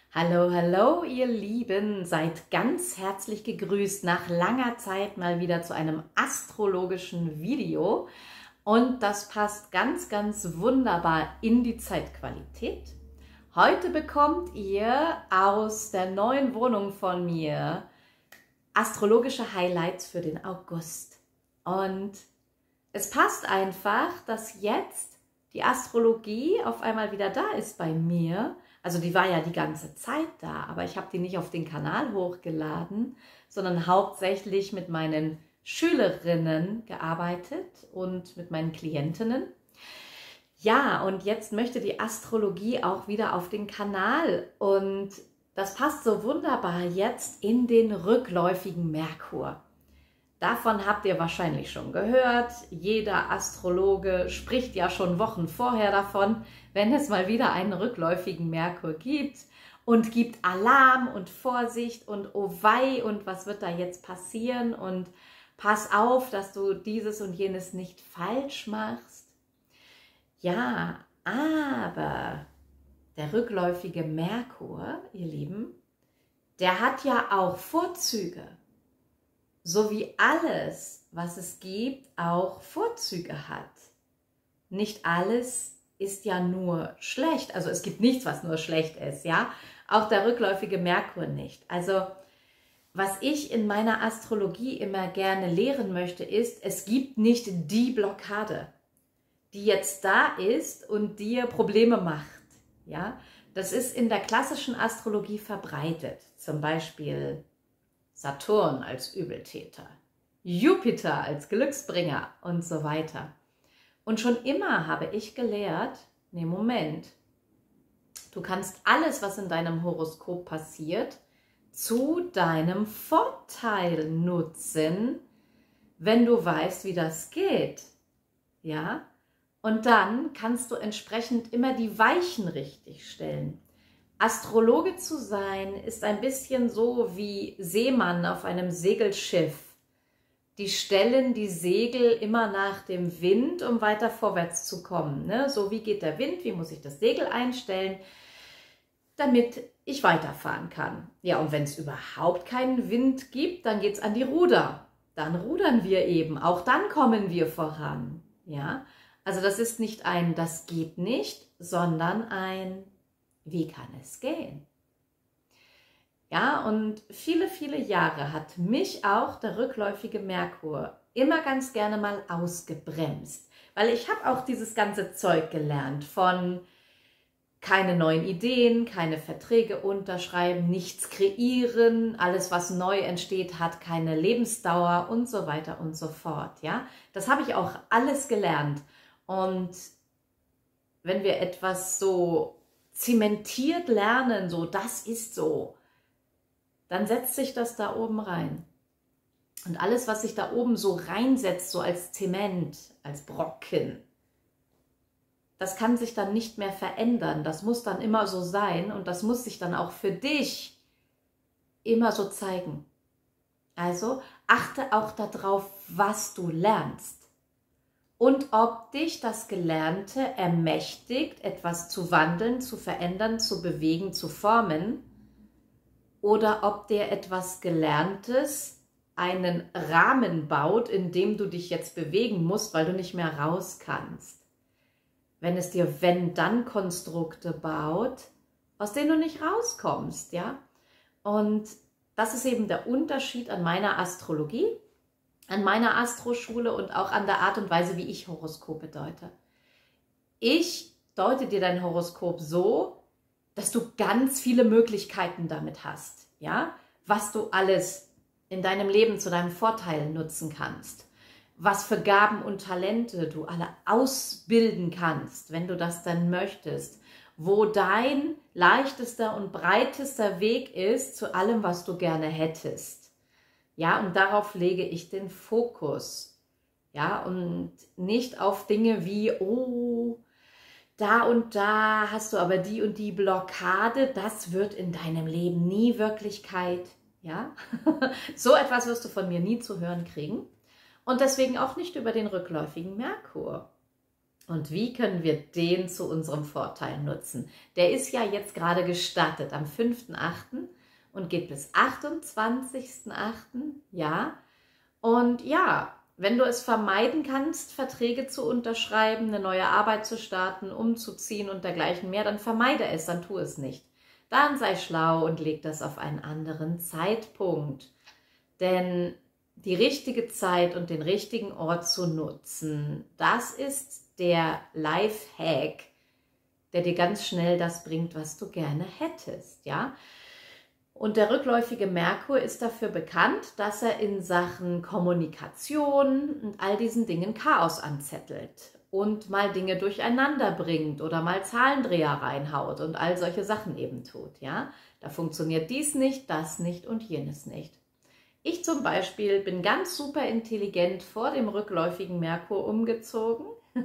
Hallo, hallo, ihr Lieben, seid ganz herzlich gegrüßt nach langer Zeit mal wieder zu einem astrologischen Video und das passt ganz, ganz wunderbar in die Zeitqualität. Heute bekommt ihr aus der neuen Wohnung von mir astrologische Highlights für den August und es passt einfach, dass jetzt die Astrologie auf einmal wieder da ist bei mir. Also die war ja die ganze Zeit da, aber ich habe die nicht auf den Kanal hochgeladen, sondern hauptsächlich mit meinen Schülerinnen gearbeitet und mit meinen Klientinnen. Ja, und jetzt möchte die Astrologie auch wieder auf den Kanal und das passt so wunderbar jetzt in den rückläufigen Merkur. Davon habt ihr wahrscheinlich schon gehört. Jeder Astrologe spricht ja schon Wochen vorher davon, wenn es mal wieder einen rückläufigen Merkur gibt und gibt Alarm und Vorsicht und oh wei und was wird da jetzt passieren und pass auf, dass du dieses und jenes nicht falsch machst. Ja, aber der rückläufige Merkur, ihr Lieben, der hat ja auch Vorzüge. So wie alles, was es gibt, auch Vorzüge hat. Nicht alles ist ja nur schlecht. Also es gibt nichts, was nur schlecht ist, ja. Auch der rückläufige Merkur nicht. Also was ich in meiner Astrologie immer gerne lehren möchte, ist, es gibt nicht die Blockade, die jetzt da ist und dir Probleme macht, ja. Das ist in der klassischen Astrologie verbreitet. Zum Beispiel Saturn als Übeltäter, Jupiter als Glücksbringer und so weiter. Und schon immer habe ich gelehrt, nee, Moment, du kannst alles, was in deinem Horoskop passiert, zu deinem Vorteil nutzen, wenn du weißt, wie das geht. Ja? Und dann kannst du entsprechend immer die Weichen richtig stellen. Astrologe zu sein ist ein bisschen so wie Seemann auf einem Segelschiff. Die stellen die Segel immer nach dem Wind, um weiter vorwärts zu kommen. Ne? So, wie geht der Wind, wie muss ich das Segel einstellen, damit ich weiterfahren kann. Ja, und wenn es überhaupt keinen Wind gibt, dann geht es an die Ruder. Dann rudern wir eben, auch dann kommen wir voran. Ja? Also das ist nicht ein "das geht nicht", sondern ein "wie kann es gehen?" Ja, und viele, viele Jahre hat mich auch der rückläufige Merkur immer ganz gerne mal ausgebremst, weil ich habe auch dieses ganze Zeug gelernt von keine neuen Ideen, keine Verträge unterschreiben, nichts kreieren, alles was neu entsteht hat keine Lebensdauer und so weiter und so fort. Ja, das habe ich auch alles gelernt und wenn wir etwas so zementiert lernen, so das ist so, dann setzt sich das da oben rein. Und alles, was sich da oben so reinsetzt, so als Zement, als Brocken, das kann sich dann nicht mehr verändern. Das muss dann immer so sein und das muss sich dann auch für dich immer so zeigen. Also achte auch darauf, was du lernst. Und ob dich das Gelernte ermächtigt, etwas zu wandeln, zu verändern, zu bewegen, zu formen, oder ob dir etwas Gelerntes einen Rahmen baut, in dem du dich jetzt bewegen musst, weil du nicht mehr raus kannst. Wenn es dir Wenn-Dann-Konstrukte baut, aus denen du nicht rauskommst, ja. Und das ist eben der Unterschied an meiner Astrologie, an meiner Astroschule und auch an der Art und Weise, wie ich Horoskope deute. Ich deute dir dein Horoskop so, dass du ganz viele Möglichkeiten damit hast, ja, was du alles in deinem Leben zu deinem Vorteil nutzen kannst, was für Gaben und Talente du alle ausbilden kannst, wenn du das dann möchtest, wo dein leichtester und breitester Weg ist zu allem, was du gerne hättest. Ja, und darauf lege ich den Fokus. Ja, und nicht auf Dinge wie, oh, da und da hast du aber die und die Blockade, das wird in deinem Leben nie Wirklichkeit. Ja, so etwas wirst du von mir nie zu hören kriegen. Und deswegen auch nicht über den rückläufigen Merkur. Und wie können wir den zu unserem Vorteil nutzen? Der ist ja jetzt gerade gestartet am 5.8. und geht bis 28.8. Ja. Und ja, wenn du es vermeiden kannst, Verträge zu unterschreiben, eine neue Arbeit zu starten, umzuziehen und dergleichen mehr, dann vermeide es, dann tu es nicht. Dann sei schlau und leg das auf einen anderen Zeitpunkt. Denn die richtige Zeit und den richtigen Ort zu nutzen, das ist der Lifehack, der dir ganz schnell das bringt, was du gerne hättest, ja. Und der rückläufige Merkur ist dafür bekannt, dass er in Sachen Kommunikation und all diesen Dingen Chaos anzettelt und mal Dinge durcheinander bringt oder mal Zahlendreher reinhaut und all solche Sachen eben tut, ja. Da funktioniert dies nicht, das nicht und jenes nicht. Ich zum Beispiel bin ganz super intelligent vor dem rückläufigen Merkur umgezogen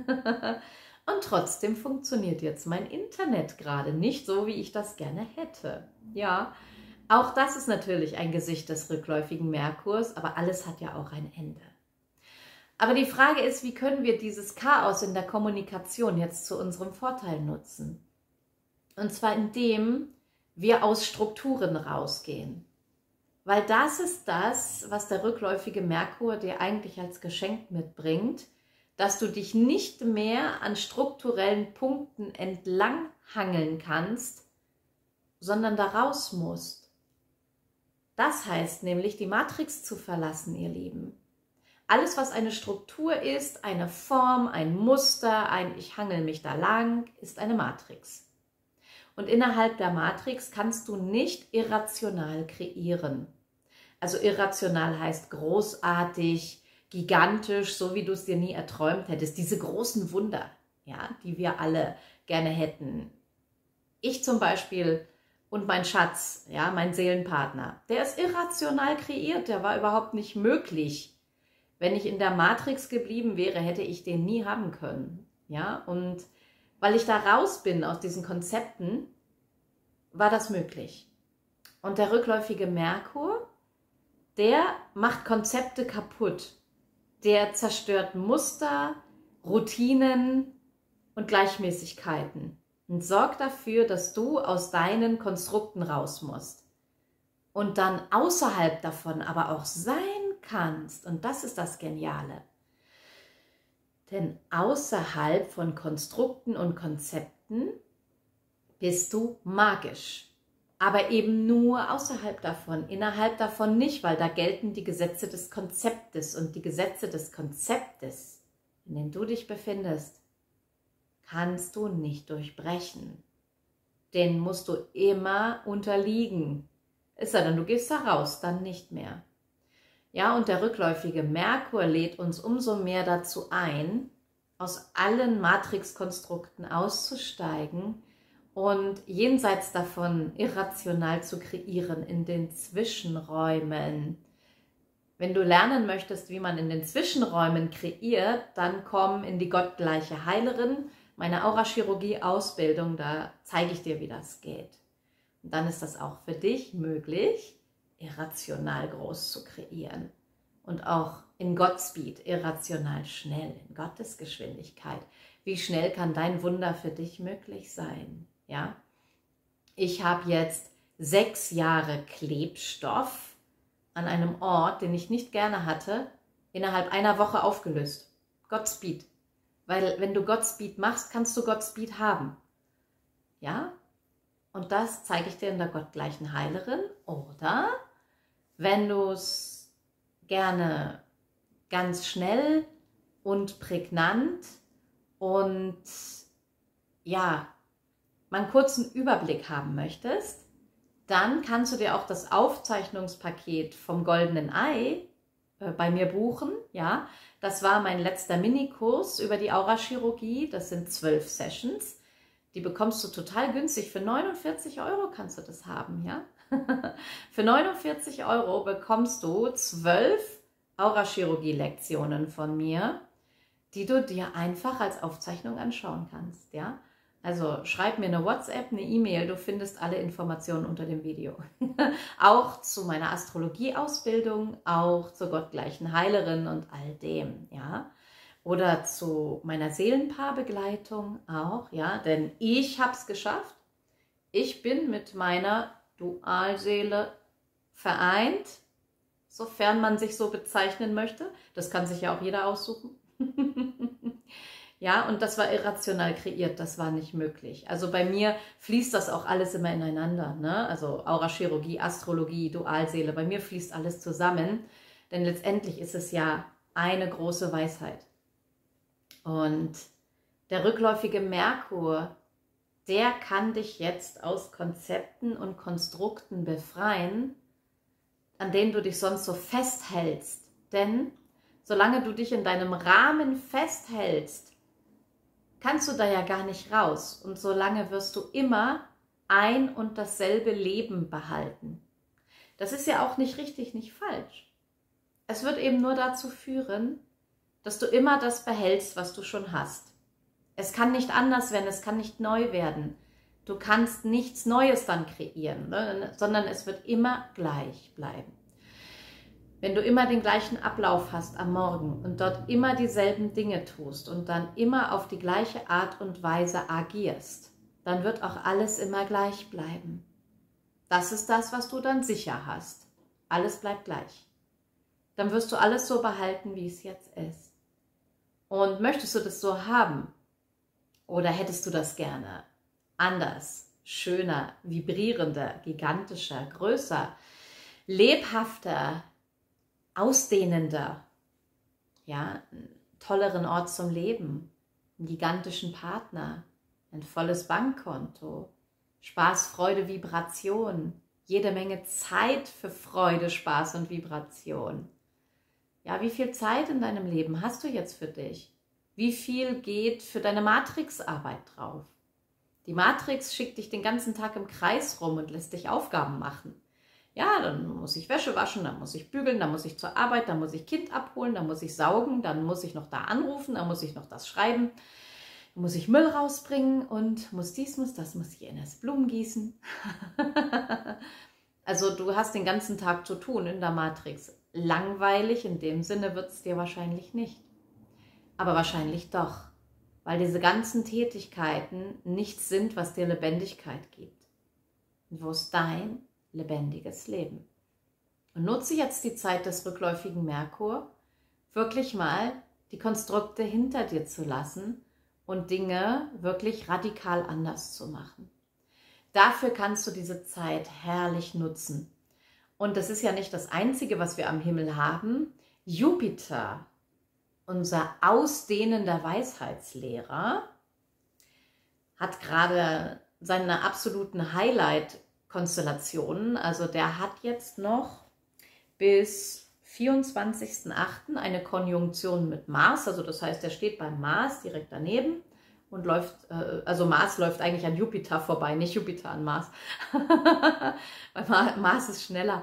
und trotzdem funktioniert jetzt mein Internet gerade nicht so, wie ich das gerne hätte. Ja, auch das ist natürlich ein Gesicht des rückläufigen Merkurs, aber alles hat ja auch ein Ende. Aber die Frage ist, wie können wir dieses Chaos in der Kommunikation jetzt zu unserem Vorteil nutzen? Und zwar indem wir aus Strukturen rausgehen. Weil das ist das, was der rückläufige Merkur dir eigentlich als Geschenk mitbringt, dass du dich nicht mehr an strukturellen Punkten entlang hangeln kannst, sondern da raus musst. Das heißt nämlich, die Matrix zu verlassen, ihr Lieben. Alles, was eine Struktur ist, eine Form, ein Muster, ein Ich hangel mich da lang, ist eine Matrix. Und innerhalb der Matrix kannst du nicht irrational kreieren. Also irrational heißt großartig, gigantisch, so wie du es dir nie erträumt hättest. Diese großen Wunder, ja, die wir alle gerne hätten. Ich zum Beispiel und mein Schatz, ja, mein Seelenpartner, der ist irrational kreiert, der war überhaupt nicht möglich. Wenn ich in der Matrix geblieben wäre, hätte ich den nie haben können. Ja, und weil ich da raus bin aus diesen Konzepten, war das möglich. Und der rückläufige Merkur, der macht Konzepte kaputt. Der zerstört Muster, Routinen und Gleichmäßigkeiten und sorgt dafür, dass du aus deinen Konstrukten raus musst und dann außerhalb davon aber auch sein kannst. Und das ist das Geniale. Denn außerhalb von Konstrukten und Konzepten bist du magisch. Aber eben nur außerhalb davon, innerhalb davon nicht, weil da gelten die Gesetze des Konzeptes. Und die Gesetze des Konzeptes, in denen du dich befindest, kannst du nicht durchbrechen. Den musst du immer unterliegen. Es sei denn, du gehst da raus, dann nicht mehr. Ja, und der rückläufige Merkur lädt uns umso mehr dazu ein, aus allen Matrixkonstrukten auszusteigen und jenseits davon irrational zu kreieren in den Zwischenräumen. Wenn du lernen möchtest, wie man in den Zwischenräumen kreiert, dann komm in die gottgleiche Heilerin, meine Aurachirurgie-Ausbildung, da zeige ich dir, wie das geht. Und dann ist das auch für dich möglich, irrational groß zu kreieren. Und auch in Godspeed, irrational schnell, in Gottes Geschwindigkeit. Wie schnell kann dein Wunder für dich möglich sein? Ja? Ich habe jetzt 6 Jahre Klebstoff an einem Ort, den ich nicht gerne hatte, innerhalb einer Woche aufgelöst. Godspeed. Weil wenn du Godspeed machst, kannst du Godspeed haben. Ja? Und das zeige ich dir in der gottgleichen Heilerin. Oder wenn du es gerne ganz schnell und prägnant und ja, mal einen kurzen Überblick haben möchtest, dann kannst du dir auch das Aufzeichnungspaket vom Goldenen Ei bei mir buchen. Ja, das war mein letzter Minikurs über die Aurachirurgie. Das sind 12 Sessions. Die bekommst du total günstig. Für 49 € kannst du das haben, ja? Für 49 € bekommst du 12 Aurachirurgie-Lektionen von mir, die du dir einfach als Aufzeichnung anschauen kannst, ja? Also schreib mir eine WhatsApp, eine E-Mail, du findest alle Informationen unter dem Video. Auch zu meiner Astrologie-Ausbildung, auch zur gottgleichen Heilerin und all dem, ja? oder zu meiner Seelenpaarbegleitung auch, ja, denn ich habe es geschafft. Ich bin mit meiner Dualseele vereint, sofern man sich so bezeichnen möchte. Das kann sich ja auch jeder aussuchen. Ja, und das war irrational kreiert, das war nicht möglich. Also bei mir fließt das auch alles immer ineinander, ne? Also Aurachirurgie, Astrologie, Dualseele, bei mir fließt alles zusammen, denn letztendlich ist es ja eine große Weisheit. Und der rückläufige Merkur, der kann dich jetzt aus Konzepten und Konstrukten befreien, an denen du dich sonst so festhältst. Denn solange du dich in deinem Rahmen festhältst, kannst du da ja gar nicht raus. Und solange wirst du immer ein und dasselbe Leben behalten. Das ist ja auch nicht richtig, nicht falsch. Es wird eben nur dazu führen, dass du immer das behältst, was du schon hast. Es kann nicht anders werden, es kann nicht neu werden. Du kannst nichts Neues dann kreieren, ne? Sondern es wird immer gleich bleiben. Wenn du immer den gleichen Ablauf hast am Morgen und dort immer dieselben Dinge tust und dann immer auf die gleiche Art und Weise agierst, dann wird auch alles immer gleich bleiben. Das ist das, was du dann sicher hast. Alles bleibt gleich. Dann wirst du alles so behalten, wie es jetzt ist. Und möchtest du das so haben? Oder hättest du das gerne anders, schöner, vibrierender, gigantischer, größer, lebhafter, ausdehnender, ja, einen tolleren Ort zum Leben, einen gigantischen Partner, ein volles Bankkonto, Spaß, Freude, Vibration, jede Menge Zeit für Freude, Spaß und Vibration. Ja, wie viel Zeit in deinem Leben hast du jetzt für dich? Wie viel geht für deine Matrixarbeit drauf? Die Matrix schickt dich den ganzen Tag im Kreis rum und lässt dich Aufgaben machen. Ja, dann muss ich Wäsche waschen, dann muss ich bügeln, dann muss ich zur Arbeit, dann muss ich Kind abholen, dann muss ich saugen, dann muss ich noch da anrufen, dann muss ich noch das schreiben, dann muss ich Müll rausbringen und muss dies, muss das, muss ich Ines Blumen gießen. Also du hast den ganzen Tag zu tun in der Matrix. Langweilig in dem Sinne wird es dir wahrscheinlich nicht. Aber wahrscheinlich doch, weil diese ganzen Tätigkeiten nichts sind, was dir Lebendigkeit gibt. Und wo ist dein lebendiges Leben? Und nutze jetzt die Zeit des rückläufigen Merkur, wirklich mal die Konstrukte hinter dir zu lassen und Dinge wirklich radikal anders zu machen. Dafür kannst du diese Zeit herrlich nutzen. Und das ist ja nicht das Einzige, was wir am Himmel haben. Jupiter, unser ausdehnender Weisheitslehrer, hat gerade seine absoluten Highlight-Konstellationen. Also der hat jetzt noch bis 24.08. eine Konjunktion mit Mars. Also das heißt, er steht beim Mars direkt daneben und läuft, also Mars läuft eigentlich an Jupiter vorbei, nicht Jupiter an Mars. Weil Mars ist schneller.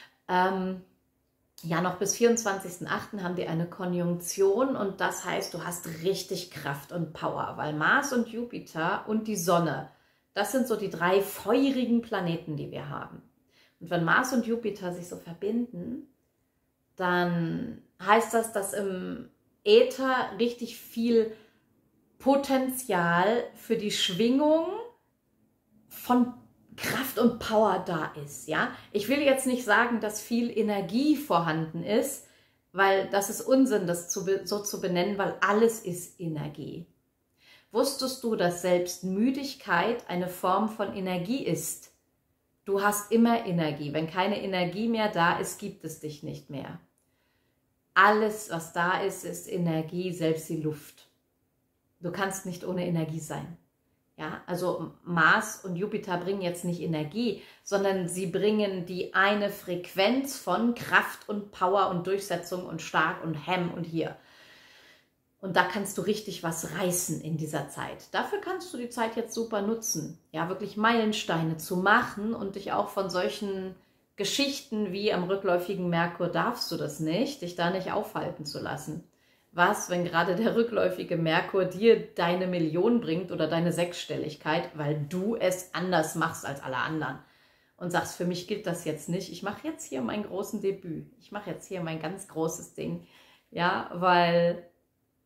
Ja, noch bis 24.08. haben die eine Konjunktion und das heißt, du hast richtig Kraft und Power, weil Mars und Jupiter und die Sonne, das sind so die drei feurigen Planeten, die wir haben. Und wenn Mars und Jupiter sich so verbinden, dann heißt das, dass im Äther richtig viel Potenzial für die Schwingung von Kraft und Power da ist, ja. Ich will jetzt nicht sagen, dass viel Energie vorhanden ist, weil das ist Unsinn, das so zu benennen, weil alles ist Energie. Wusstest du, dass selbst Müdigkeit eine Form von Energie ist? Du hast immer Energie. Wenn keine Energie mehr da ist, gibt es dich nicht mehr. Alles, was da ist, ist Energie, selbst die Luft. Du kannst nicht ohne Energie sein. Ja, also Mars und Jupiter bringen jetzt nicht Energie, sondern sie bringen die eine Frequenz von Kraft und Power und Durchsetzung und stark und Hemm und hier. Und da kannst du richtig was reißen in dieser Zeit. Dafür kannst du die Zeit jetzt super nutzen, ja, wirklich Meilensteine zu machen und dich auch von solchen Geschichten wie am rückläufigen Merkur darfst du das nicht, dich da nicht aufhalten zu lassen. Was, wenn gerade der rückläufige Merkur dir deine Million bringt oder deine Sechsstelligkeit, weil du es anders machst als alle anderen und sagst, für mich gilt das jetzt nicht. Ich mache jetzt hier mein großes Debüt. Ich mache jetzt hier mein ganz großes Ding. Ja, weil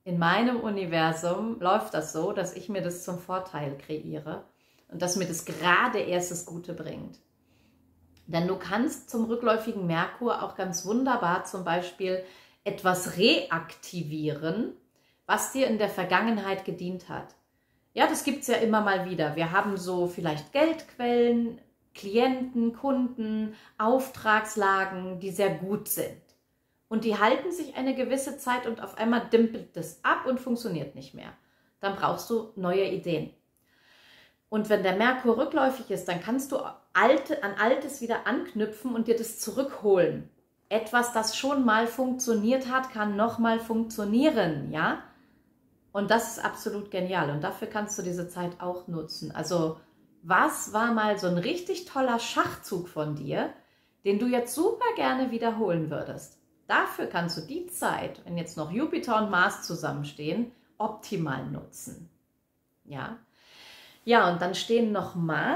in meinem Universum läuft das so, dass ich mir das zum Vorteil kreiere und dass mir das gerade erst das Gute bringt. Denn du kannst zum rückläufigen Merkur auch ganz wunderbar zum Beispiel etwas reaktivieren, was dir in der Vergangenheit gedient hat. Ja, das gibt es ja immer mal wieder. Wir haben so vielleicht Geldquellen, Klienten, Kunden, Auftragslagen, die sehr gut sind. Und die halten sich eine gewisse Zeit und auf einmal dimpelt das ab und funktioniert nicht mehr. Dann brauchst du neue Ideen. Und wenn der Merkur rückläufig ist, dann kannst du an Altes wieder anknüpfen und dir das zurückholen. Etwas, das schon mal funktioniert hat, kann nochmal funktionieren, ja? Und das ist absolut genial. Und dafür kannst du diese Zeit auch nutzen. Also, was war mal so ein richtig toller Schachzug von dir, den du jetzt super gerne wiederholen würdest? Dafür kannst du die Zeit, wenn jetzt noch Jupiter und Mars zusammenstehen, optimal nutzen. Ja? Ja, und dann stehen noch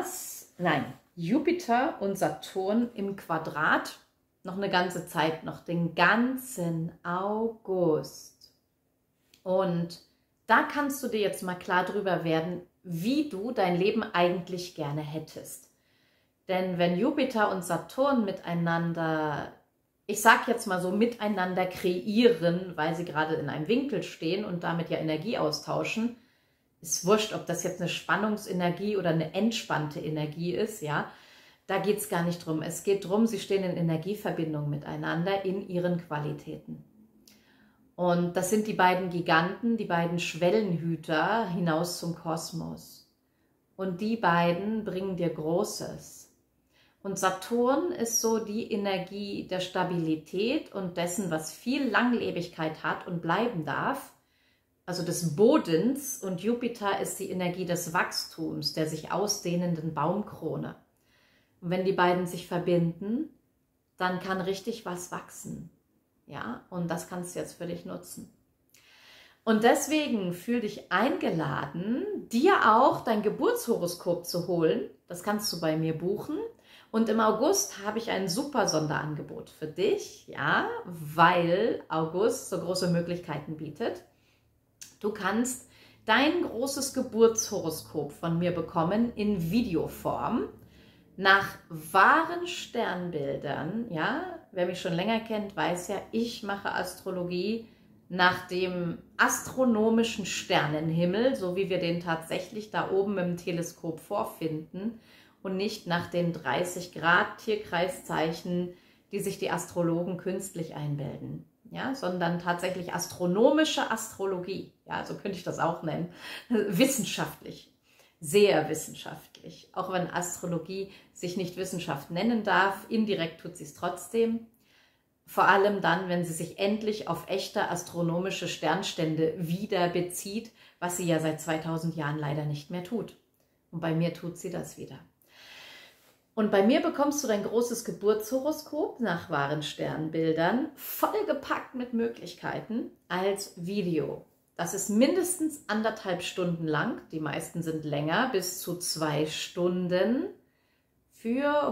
Jupiter und Saturn im Quadrat noch eine ganze Zeit, noch den ganzen August. Und da kannst du dir jetzt mal klar drüber werden, wie du dein Leben eigentlich gerne hättest. Denn wenn Jupiter und Saturn miteinander, ich sag jetzt mal so, miteinander kreieren, weil sie gerade in einem Winkel stehen und damit ja Energie austauschen, ist wurscht, ob das jetzt eine Spannungsenergie oder eine entspannte Energie ist, ja, da geht es gar nicht drum. Es geht darum, sie stehen in Energieverbindung miteinander in ihren Qualitäten. Und das sind die beiden Giganten, die beiden Schwellenhüter hinaus zum Kosmos. Und die beiden bringen dir Großes. Und Saturn ist so die Energie der Stabilität und dessen, was viel Langlebigkeit hat und bleiben darf, also des Bodens, und Jupiter ist die Energie des Wachstums, der sich ausdehnenden Baumkrone. Und wenn die beiden sich verbinden, dann kann richtig was wachsen. Ja, und das kannst du jetzt für dich nutzen. Und deswegen fühl dich eingeladen, dir auch dein Geburtshoroskop zu holen. Das kannst du bei mir buchen. Und im August habe ich ein super Sonderangebot für dich, ja, weil August so große Möglichkeiten bietet. Du kannst dein großes Geburtshoroskop von mir bekommen in Videoform nach wahren Sternbildern. Ja, wer mich schon länger kennt, weiß ja, ich mache Astrologie nach dem astronomischen Sternenhimmel, so wie wir den tatsächlich da oben im Teleskop vorfinden und nicht nach den 30 Grad Tierkreiszeichen, die sich die Astrologen künstlich einbilden. Ja, sondern tatsächlich astronomische Astrologie. Ja, so könnte ich das auch nennen. Wissenschaftlich. Sehr wissenschaftlich. Auch wenn Astrologie sich nicht Wissenschaft nennen darf, indirekt tut sie es trotzdem. Vor allem dann, wenn sie sich endlich auf echte astronomische Sternstände wieder bezieht, was sie ja seit 2000 Jahren leider nicht mehr tut. Und bei mir tut sie das wieder. Und bei mir bekommst du dein großes Geburtshoroskop nach wahren Sternbildern, vollgepackt mit Möglichkeiten, als Video. Das ist mindestens 1,5 Stunden lang, die meisten sind länger, bis zu 2 Stunden, für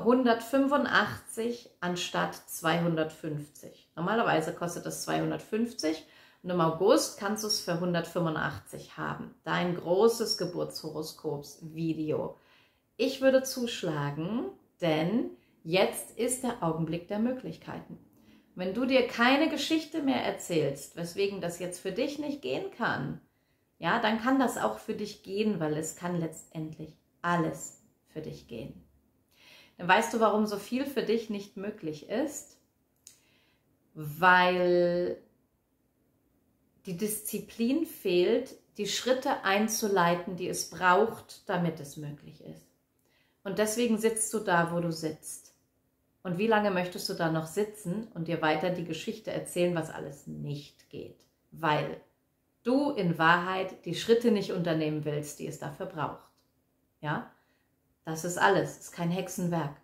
185 anstatt 250. Normalerweise kostet das 250 und im August kannst du es für 185 haben. Dein großes Geburtshoroskops-Video. Ich würde zuschlagen, denn jetzt ist der Augenblick der Möglichkeiten. Wenn du dir keine Geschichte mehr erzählst, weswegen das jetzt für dich nicht gehen kann, ja, dann kann das auch für dich gehen, weil es kann letztendlich alles für dich gehen. Dann weißt du, warum so viel für dich nicht möglich ist? Weil die Disziplin fehlt, die Schritte einzuleiten, die es braucht, damit es möglich ist. Und deswegen sitzt du da, wo du sitzt. Und wie lange möchtest du da noch sitzen und dir weiter die Geschichte erzählen, was alles nicht geht? Weil du in Wahrheit die Schritte nicht unternehmen willst, die es dafür braucht. Ja, das ist alles, das ist kein Hexenwerk.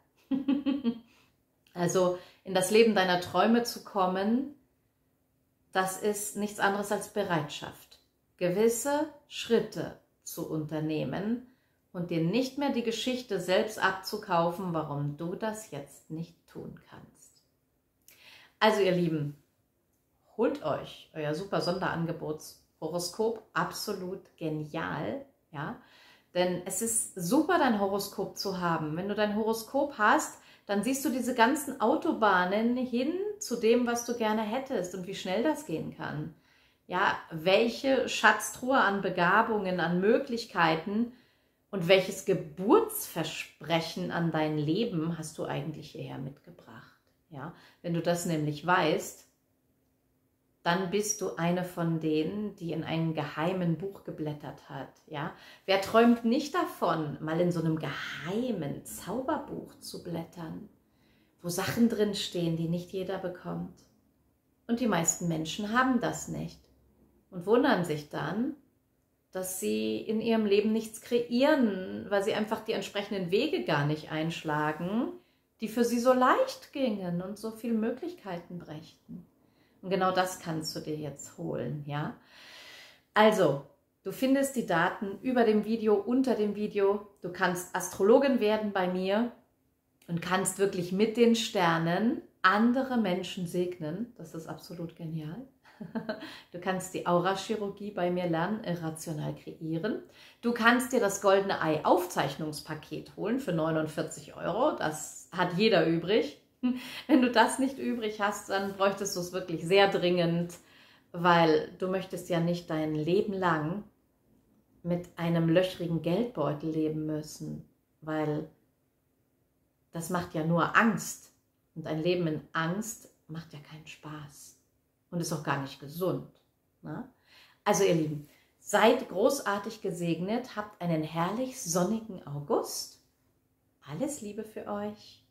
Also in das Leben deiner Träume zu kommen, das ist nichts anderes als Bereitschaft, gewisse Schritte zu unternehmen und dir nicht mehr die Geschichte selbst abzukaufen, warum du das jetzt nicht tun kannst. Also ihr Lieben, holt euch euer super Sonderangebot Horoskop absolut genial, ja, denn es ist super, dein Horoskop zu haben. Wenn du dein Horoskop hast, dann siehst du diese ganzen Autobahnen hin zu dem, was du gerne hättest und wie schnell das gehen kann. Ja, welche Schatztruhe an Begabungen, an Möglichkeiten und welches Geburtsversprechen an dein Leben hast du eigentlich hierher mitgebracht? Ja, wenn du das nämlich weißt, dann bist du eine von denen, die in einem geheimen Buch geblättert hat. Ja, wer träumt nicht davon, mal in so einem geheimen Zauberbuch zu blättern, wo Sachen drin stehen, die nicht jeder bekommt? Und die meisten Menschen haben das nicht und wundern sich dann, dass sie in ihrem Leben nichts kreieren, weil sie einfach die entsprechenden Wege gar nicht einschlagen, die für sie so leicht gingen und so viele Möglichkeiten brächten. Und genau das kannst du dir jetzt holen, ja? Also, du findest die Daten über dem Video, unter dem Video. Du kannst Astrologin werden bei mir und kannst wirklich mit den Sternen andere Menschen segnen. Das ist absolut genial. Du kannst die Aurachirurgie bei mir lernen, irrational kreieren. Du kannst dir das Goldene Ei Aufzeichnungspaket holen für 49 €. Das hat jeder übrig. Wenn du das nicht übrig hast, dann bräuchtest du es wirklich sehr dringend, weil du möchtest ja nicht dein Leben lang mit einem löchrigen Geldbeutel leben müssen, weil das macht ja nur Angst. Und ein Leben in Angst macht ja keinen Spaß. Und ist auch gar nicht gesund. Ne? Also ihr Lieben, seid großartig gesegnet, habt einen herrlich sonnigen August. Alles Liebe für euch.